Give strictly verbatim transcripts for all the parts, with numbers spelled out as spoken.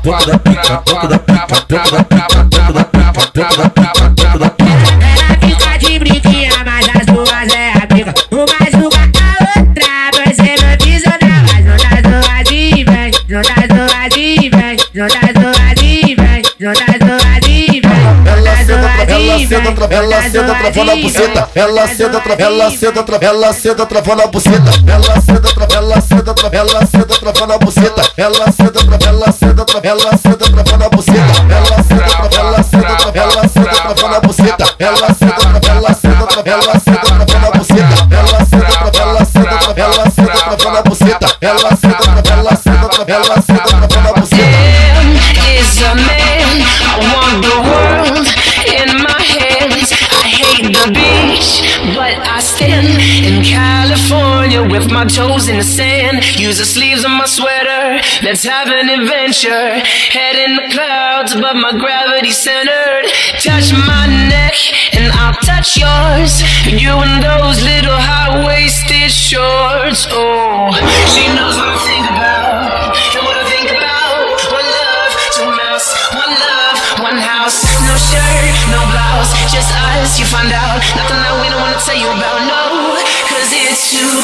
ponta da pica, ponta da pica, ponta da pica, ponta da pica, ponta da pica, ponta da pica. Ela fica de brinquinha, mas as duas é a pica. Uma julga a outra, você não avisa nada. Junta as duas e vem, junta as duas e vem, junta as duas e vem, junta as duas e vem. Ela senta, tra, ela senta, travando a buceta. Ela senta, tra, ela senta, tra, ela senta, travando a buceta. Ela senta, tra, ela senta, tra, ela senta, travando a buceta. Ela senta, tra, ela senta, tra, ela senta, travando a buceta. Ela senta, tra, ela senta, tra, ela senta, travando a buceta. Ela senta, tra, ela senta, tra, ela senta, travando a buceta. Ela senta, tra, ela senta, tra, ela senta, travando a buceta. Ela senta, tra, ela senta, tra, ela senta, travando a buceta. Is a man, I want the world in my hands. I hate the beach, but I stand in California with my toes in the sand. Use the sleeves of my sweater, let's have an adventure. Head in the clouds, but my gravity centered. Touch my neck and I'll touch yours. You and those little high-waisted shorts. Oh, she knows what I think about and what I think about. One love, two mouths, one love, one house. No shirt, no blouse, just us, you find out. Nothing that we don't wanna tell you about, no. Cause it's too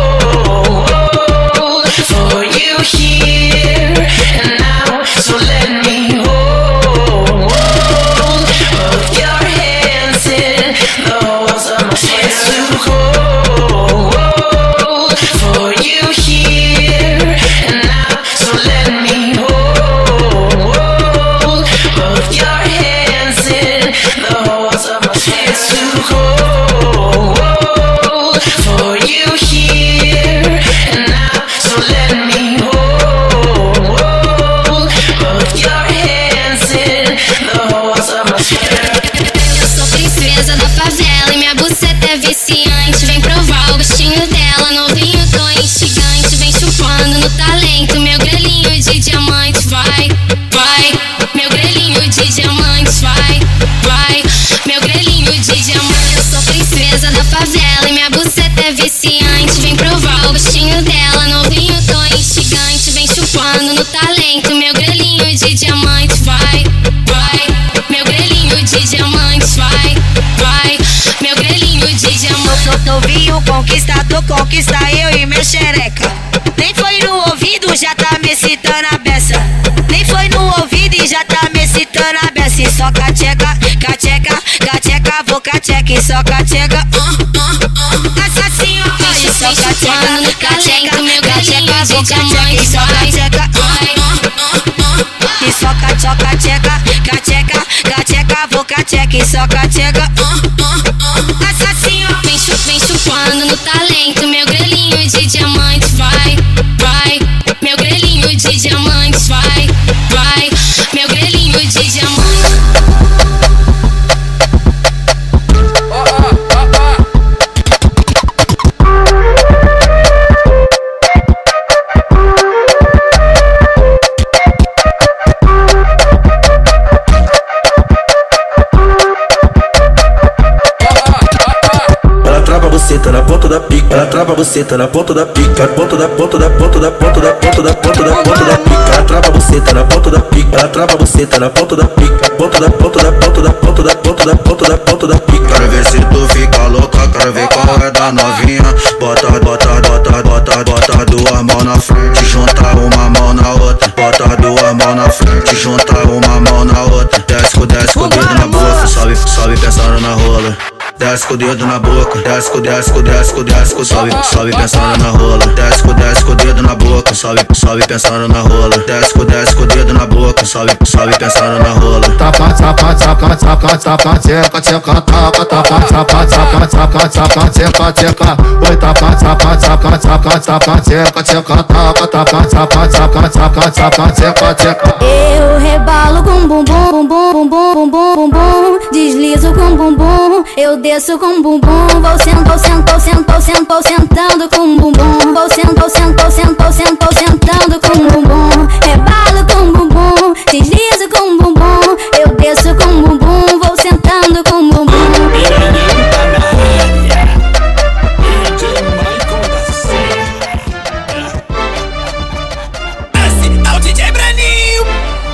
cold for you here and now. So let me hold both your hands in those of my hands. It's too cold for you here and now. So let me hold both your hands in those of my hands. It's too cold for you here and now. So let me hold both your hands in those of my hands. Eu sou princesa da favela e minha buceta é viciante. Vem provar o gostinho dela, novinho, tô instigante. Vem chupando no talento, meu grelhinho de diamante. Vai, vai, meu grelhinho de diamante. Vai, vai, meu grelhinho de diamante. Eu sou princesa da favela e minha buceta é viciante. Vem provar o gostinho dela, novinho, tô instigante. Vem chupando no talento, meu grelhinho de diamante. Vai, vai, meu grelhinho de diamante. Vai, vai, meu grelhinho de diamante. Novinho conquistador, conquista eu e minha xereca. Nem foi no ouvido, já tá me excitando a beça. Nem foi no ouvido e já tá me excitando a beça. E só cateca, cateca, cateca, vou cateca. E só cateca, uh, uh, uh. Assim, ó, e só cateca, no talento, meu cateca, grelhinho vou de cateca. E só cateca, uh, uh, uh. E só cateca, cateca, cateca, cateca, vou cateca. E só cateca, uh, uh, uh. Assim, ó. Vem, chu, vem chupando no talento, meu grelhinho de diamante. Vai, vai, meu grelhinho de diamante. Vai, vai, meu grelhinho de diamante. Buceta na ponta da pica, ela trava a buceta na ponta da pica, ponta da ponta da ponta da ponta da ponta da ponta da ponta da pica, ela trava a buceta na ponta da pica, ela trava a buceta na ponta da pica, ponta da ponta da ponta da ponta da ponta da ponta da ponta da pica. Quero ver se tu fica louca, quero ver qual é da novinha. Bota, bota, bota, bota, bota duas mãos na frente, junta uma mão na outra. Bota duas mãos na frente, junta uma mão na outra. Desce com, desce com o dedo na boca, sobe, sobe pensando na rola. Desce com o dedo na boca, desce com, desce com, desce com, desce com, sobe, sobe pensando na rola. Desce com, desce com o dedo na boca, sobe, sobe pensando na rola. Desce com, desce com o dedo na boca, sobe, sobe pensando na rola. Tapa, tapa, tapa, tapa, tapa, tcheca, tcheca, tapa, tapa, tapa, tapa, tapa, tapa, tcheca, tcheca. Oi, tapa, tapa, tapa, tapa, tapa, tcheca, tcheca, tapa, tapa, tapa, tapa, tapa, tapa, tcheca, tcheca. Eu rebalo com bumbum, bumbum, bumbum, bumbum, bumbum. Deslizo com bumbum, eu desço com bumbum. Vou sento, sento, sento, sento, sentando com bumbum. Vou sento, sento, sento, sento, sentando com bumbum. Rebalo com bumbum, deslizo com bumbum. Eu desço com bumbum, vou sentando com bumbum. Esse é o D J Braninho.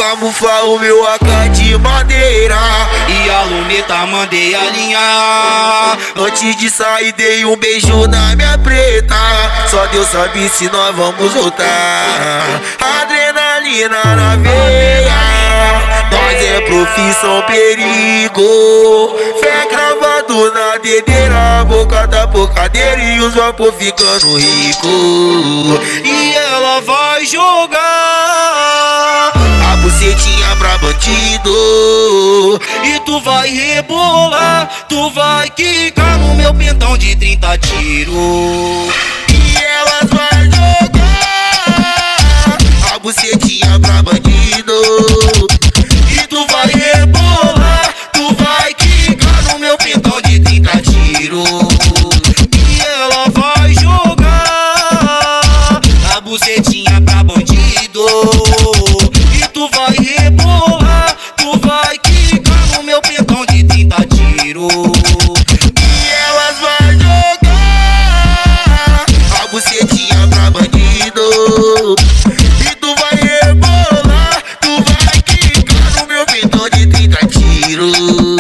camuflar o meu A K de madeira. E a luneta mandei alinhar. Antes de sair dei um beijo na minha preta. Só Deus sabe se nós vamos voltar. Adrenalina na veia. Nós é profissão perigo. Fé cravado na dedeira. Boca da bocadeira e os vapor ficando rico. E ela vai jogar a bucetinha pra bandido. E tu vai rebolar, tu vai quicar no meu pentão de trinta tiros. E elas vai jogar a bucetinha pra bandido. E tu vai rebolar, tu vai quicar no meu pentão de trinta tiros. E ela vai jogar a bucetinha pra bandido. E tu vai rebolar, tu vai quicar no meu pentão de trinta tiros. E elas vai jogar a bucetinha pra bandido. E tu vai rebolar, tu vai quicar no meu pentão de trinta tiros.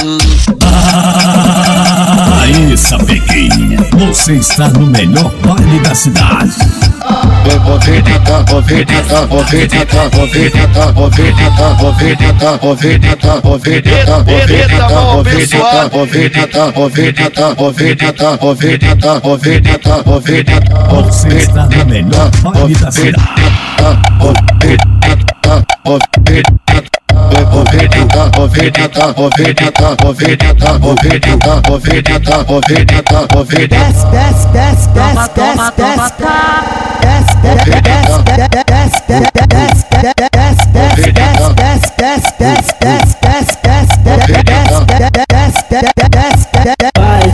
Aí, sapequinha, você está no melhor baile da cidade. Movidita, movidita, movidita, movidita, movidita, movidita, movidita, movidita, movidita, movidita, movidita, movidita, movidita, movidita, movidita. Você está no melhor baile da cidade. Movidita, movidita, movidita, movidita, movidita, movidita, movidita, movidita. Desce, desce, desce, desce, desce, vai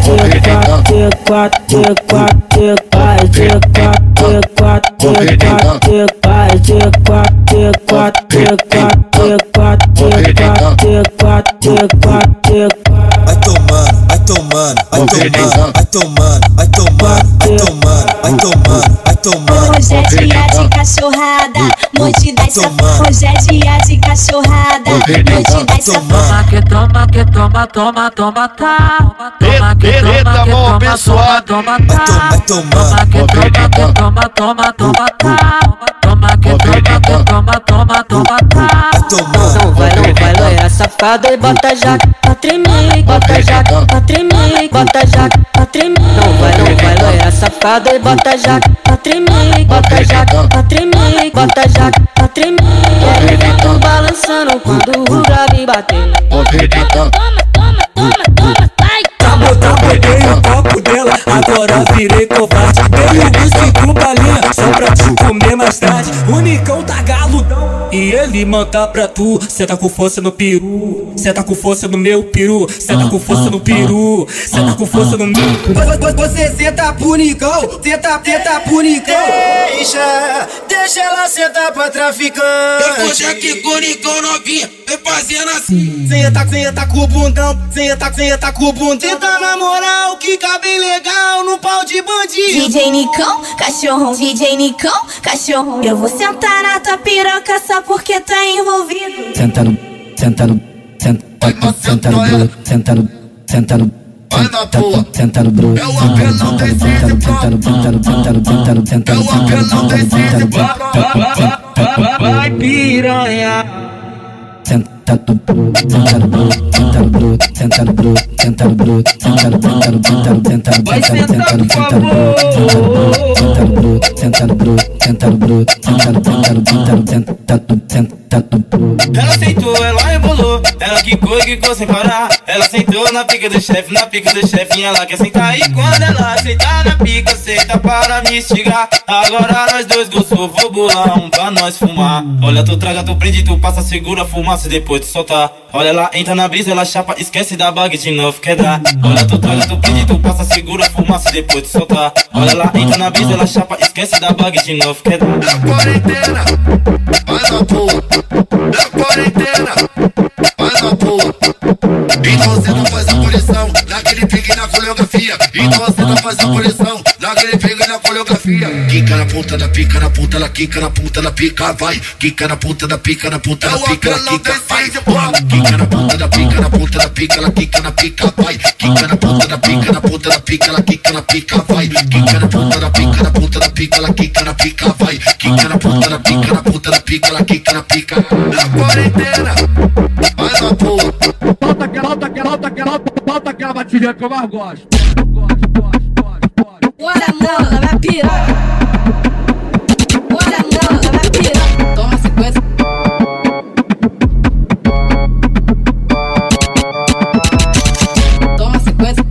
de quatro, de quatro, vai de quatro, de quatro, de quatro, vai de quatro, de quatro, de quatro, de quatro, de quatro. Vai tomando, vai tomando, vai tomando, vai tomando, vai tomando, vai tomando, vai tomando, vai tomando. Hoje é dia de cachorrada, noite das safadas. Hoje é dia de cachorrada, noite das safadas. Que toma, que toma, toma, toma, tá. Toma, que toma, que toma, toma, toma, tá. Vai tomando, que toma, que toma, toma, toma, tá. Toma, que toma, que toma, toma, toma, tá. Não vai, não vai, loira safada e bota jaca pra tremer, bota jaca pra tremer, bota jaca pra tremer. Não vai, não vai, loira safada e bota jaca pra tremer, bota jaca pra tremer, bota jaca pra tremer. Tô balançando quando o grave batendo. Toma, toma, toma, toma, vai. Tá, peguei o copo dela, agora virei covarde. Dei o busto com balinha, só pra te comer mais tarde. O Nicão tá galudão e ele manda pra tu. Cê tá com força no peru, cê tá com força no meu peru, cê tá com força no peru, cê tá com força no meu. Você senta pro Nicão, senta, senta pro Nicão. Deixa, deixa ela sentar pra traficante. Eu vou já que com o Nicão novinha, vem fazendo assim. Senta, senta com o bundão, senta, senta com o bundão. Senta na moral, que bem legal no pau de bandido. D J Nicão, cachorrão, D J Nicão, cachorrão. Eu vou sentar na tua piroca só porque tá envolvido. Senta no, senta no, senta, senta no bro, senta no, senta no, senta no bro, senta no, senta no, senta no, senta no, senta no, senta no, senta no, senta no, senta no, vai piranha. Senta no bro, senta no bro, senta no bro, senta no bro, senta no bro, senta no, senta no, senta no, senta no, senta no, senta no, senta no bro, senta no bro, senta no bro, senta no bro, senta no, senta no, senta no, senta no, senta no bro. Ela sentou, ela rebolou, ela quicou e quicou sem parar. Ela sentou na pica do chefe, na pica do chefe, ela quer sentar. E quando ela sentar na pica, senta para me instigar. Agora nós dois gostou, vou bolar um pra nós fumar. Olha, tu traga, tu prende, tu passa, segura a fumaça e depois tu soltar. Olha, ela entra na brisa, ela chapa, esquece da bag de novo, quebrar. Olha, tu traga, tu prende, tu passa, segura a fumaça e depois tu soltar. Olha, ela entra na brisa, ela chapa, esquece da bag de novo, quebrar. Na quarentena, faz a porra. Na quarentena, faz a porra. E você não faz a punição naquele pique na colher. coreografia. Então você não faz a posição naquele pega na coreografia. Quica na ponta da pica, na ponta da quica, na ponta da pica, vai. Quica na ponta da pica, na ponta da pica, na quica, vai. Quica na ponta da pica, na ponta da pica, na quica, na pica, vai. Quica na ponta da pica, na ponta da pica, na quica, na pica, vai. Quica na ponta da pica, na ponta da pica, na quica, na pica, vai. Quica na ponta da pica, na ponta da pica, na quica, na pica. Na quarentena, faz a porra. Falta aquela, falta aquela, falta aquela, falta aquela batidinha que eu mais gosto. Bora, mano, vai pirar. Bora, mano, vai pirar. Toma sequência. Toma sequência.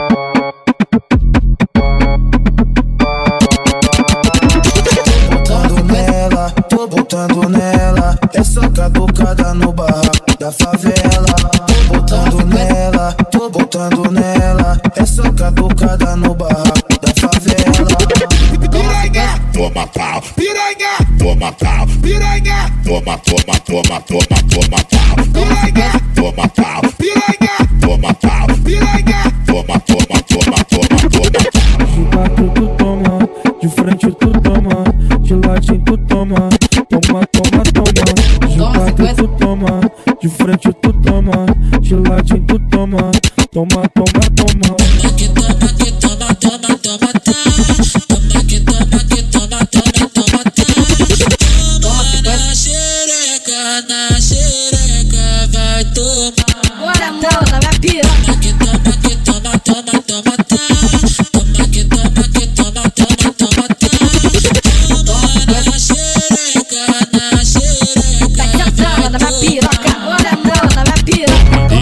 Botando nela, tô botando nela. Essa caducada no barraco da favela. Botando nela, tô botando nela. Essa caducada no barraco da favela. Piranha, toma pau. Piranha, toma pau. Piranha, toma, toma, toma, toma, toma pau. Piranha, toma pau. Piranha, toma pau. Piranha, toma, toma, toma, toma, toma pau. De quatro tu toma, de frente tu toma, de latim tu toma, toma, toma, toma. De quatro tu toma, de frente tu toma, de latim tu toma, toma, toma, toma. Que toma, que toma, toma, toma, toma, que toma, que toma, toma, toma, toma. Na xereca, na xereca, vai tomar. Bora, mano, vai pirar. Que toma, que toma, toma, toma, toma, que toma, que toma, toma, toma, toma. Na xereca, na xereca. Tá sentando, vai piroca. Bora, mano, vai pirar.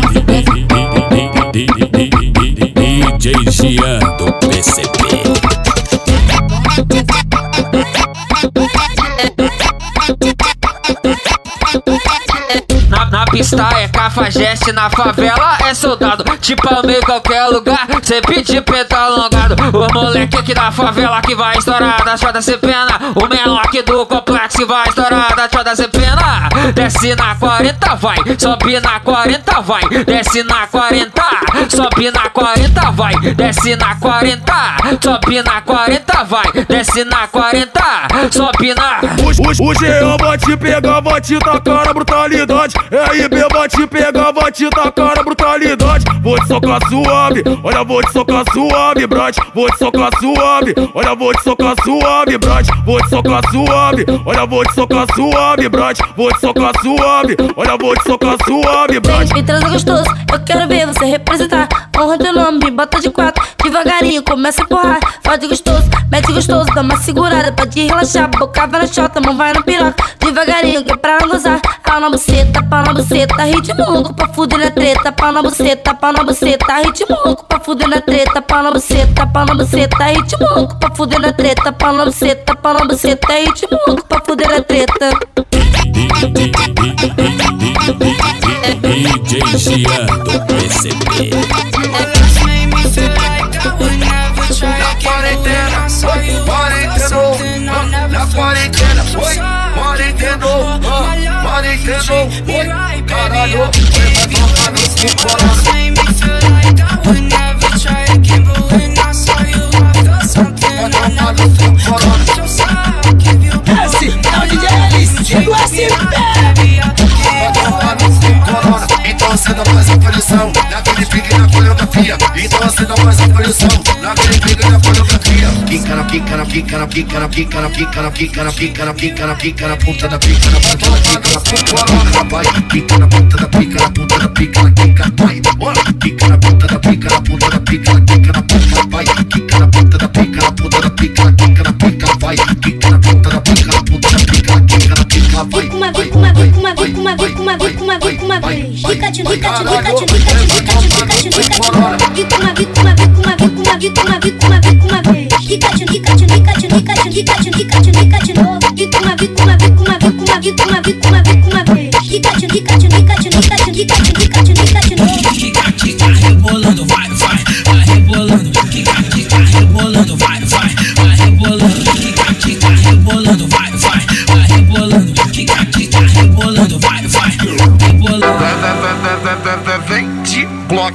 D J Gian do P C B. Na, na pista é cafajeste, na favela é soldado. Tipo em qualquer lugar, cê pedir peito alongado. O moleque aqui da favela que vai estourar da chota sem pena. O menor aqui do complexo que vai estourar da chota sem pena. Desce na quarenta, vai, sobe na quarenta, vai. Desce na quarenta, sobe na quarenta, vai. Desce na quarenta, sobe na quarenta, vai. Desce na quarenta, sobe na. O Jean vai te pegar, vai te tacar na brutalidade. R B vai te pegar, vai te tacar na brutalidade. Vou te socar suave, olha, vou te socar suave, brate. Vou te socar suave, olha, vou te socar suave, brate. Vou te socar suave, olha, vou te socar suave, brate. Vou te socar suave, olha, vou te socar suave, brate. Me transa gostoso, eu quero ver você representar. Honra teu nome, me bota de quatro. Devagarinho, começa a empurrar. Faz de gostoso, mete gostoso, dá uma segurada. Pode relaxar, boca vai na chota, mão vai no piroca. Devagarinho, que é pra não gozar. Pau na buceta, pau na buceta, ritmo louco pra fuder na treta. Pau na buceta, pau na buceta, ritmo louco pra fuder na treta. Pau na buceta, pau na buceta, ritmo louco pra fuder na treta. Pau na buceta, pau na buceta, ritmo louco pra fuder na treta. D J Gian do P C B. Na quarentena, quarentena, na quarentena, foi, quarentena, quarentena, caralho, vai tocar no seu coração. Esse é o D J Alice do S P. Então você não faz a posição naquele pique na coreografia. Então você não faz a posição naquele pique na coreografia. Pica na pica na pica na pica na pica na pica na pica na pica na pica na pica na ponta da pica na ponta da pica na ponta da vai. Pica na ponta da pica na ponta da pica na pica vai. Pica na ponta da pica na ponta da pica na pica na ponta vai. Pica na ponta da pica na ponta da pica na pica na pica vai. Pica na ponta da pica na ponta da pica na pica na pica vai. Uma vez, uma vez, uma vez, uma vez, uma vez, uma vez, uma vez. Fica de fica de fica de fica de fica de fica de fica de uma vez, uma vez, uma vez, uma vez, uma vez, uma vez, uma vez, uma vez. Fica de fica de fica de fica de fica de fica de fica de novo. Fica uma vez, uma vez, uma vez, uma vez, uma vez, uma vez, uma vez. Fica de fica de fica de fica de fica de fica de fica de novo. Fica, fica rebolando, vai, vai, vai rebolando. Fica, fica rebolando, vai, vai, vai rebolando. Fica, fica rebolando, vai, vai, vai rebolando. Fica, fica rebolando, vai, vai rebolando. Vem de bloco.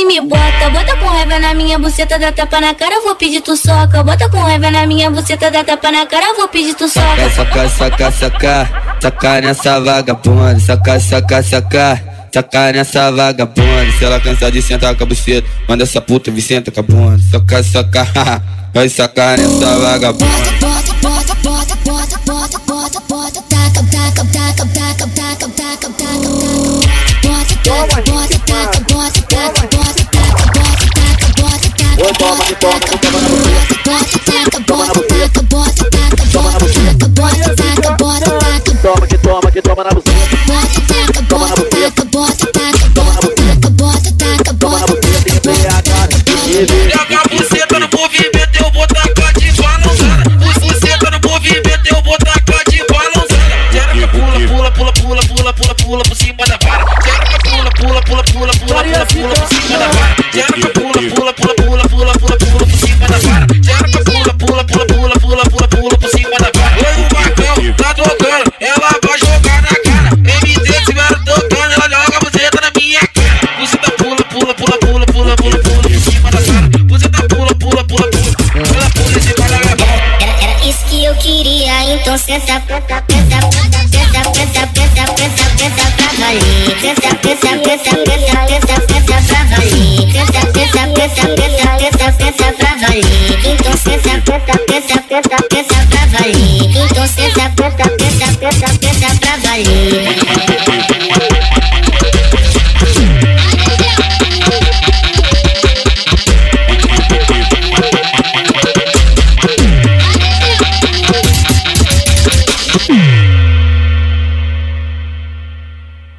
e me bota. Bota com raiva na minha buceta, dá tapa na cara, vou pedir tu soca. Bota com raiva na minha buceta, dá tapa na cara, vou pedir tu soca. Saca, saca, saca, saca nessa vagabunda. Saca, saca, saca, saca nessa vagabunda. Se ela cansar de sentar com a buceta, manda essa puta vir senta com a bunda. Saca, saca, vai sacar nessa vagabunda. Bota, bota, bota, bota, bota, bota, bota, taca, taca, taca, taca, taca, taca, taca, bota, taca, bota, taca, bota, taca, bota, taca, bota, taca, bota, taca, bota, taca, bota, taca, bota, taca, bota, taca, bota, taca, toma que toma que toma na buceta. bota, taca, bota, taca, bota, taca, bota, taca, bota, taca, bota, Joga a buceta no movimento, eu vou tacar de balançada. Buceta no movimento, eu vou tacar de balançada. Quero que pula, pula, pula, pula, pula, pula, pula por cima da vara. Quero que pula, pula, pula, pula, pula, pula, pula por cima da vara. Quero que pula, pula, pula, pula, pula, pula, pula por cima da vara. Quero que pula, pula, pula, pula, pula, pula, pula por cima da vara. Oi, o Marcão tá tocando, ela vai jogar na cara. M D estiver tocando, ela joga a buceta na minha cara. Buceta pula, pula, pula, pula, pula, pula, pula por cima da vara. Buceta pula, pula, pula, pula, pula, pula em cima da vara. Era isso que eu queria, então senta, senta, senta, senta, senta, senta, senta, senta pra valer. Senta, senta, senta, senta, senta, senta pra valer. Senta, senta, senta, senta, senta, senta pra valer. Então senta, senta, senta, senta, senta pra valer. Então senta, senta, senta, senta, senta pra valer.